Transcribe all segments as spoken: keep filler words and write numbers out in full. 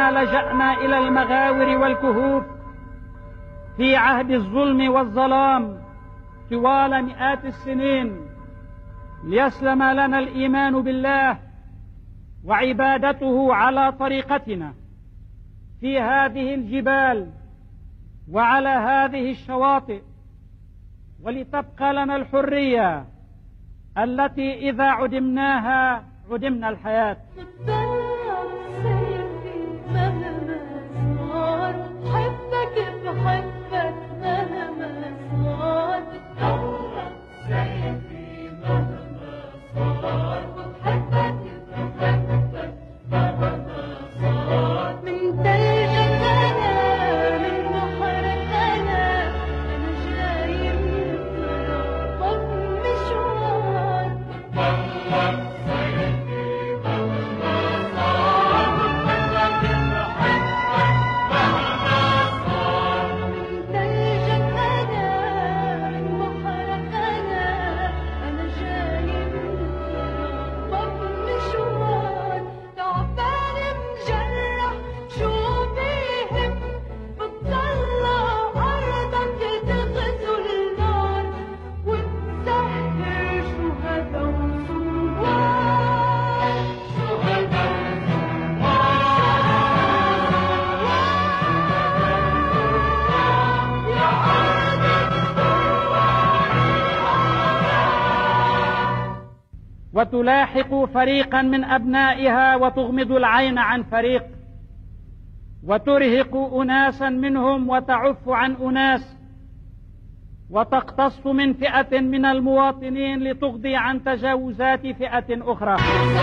أننا لجأنا إلى المغاور والكهوف في عهد الظلم والظلام طوال مئات السنين ليسلم لنا الإيمان بالله وعبادته على طريقتنا في هذه الجبال وعلى هذه الشواطئ، ولتبقى لنا الحرية التي إذا عدمناها عدمنا الحياة. وتلاحق فريقا من أبنائها وتغمض العين عن فريق، وترهق أناسا منهم وتعف عن أناس، وتقتص من فئة من المواطنين لتقضي عن تجاوزات فئة أخرى.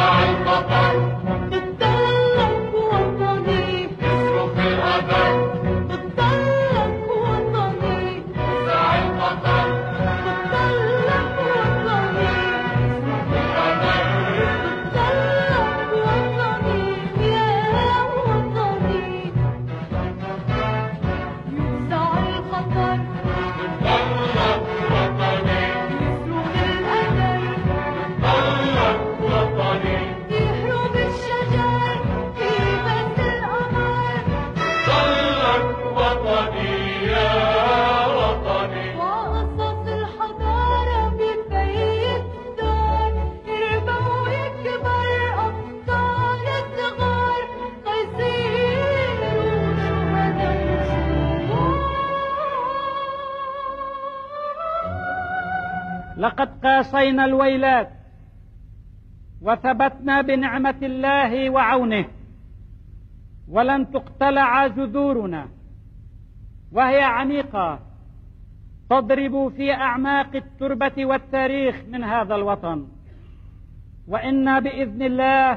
لقد قاسينا الويلات وثبتنا بنعمة الله وعونه، ولن تقتلع جذورنا وهي عميقة تضرب في أعماق التربة والتاريخ من هذا الوطن، وإنا بإذن الله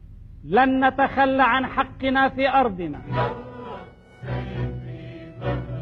لن نتخلى عن حقنا في أرضنا.